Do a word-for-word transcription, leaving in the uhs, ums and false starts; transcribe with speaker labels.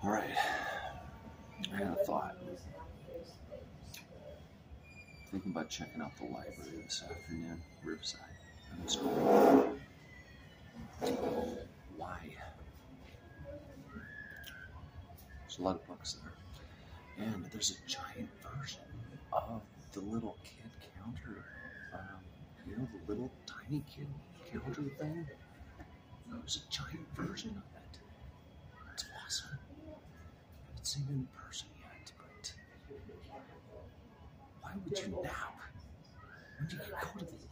Speaker 1: All right, I had a thought. Thinking about checking out the library this afternoon, Riverside. I'm just going. Why? There's a lot of books there, and there's a giant version of the little kid counter. Um, you know, the little tiny kid counter thing. There's a giant version of it. It's awesome. I haven't seen it in person yet, but why would you nap when you could go to the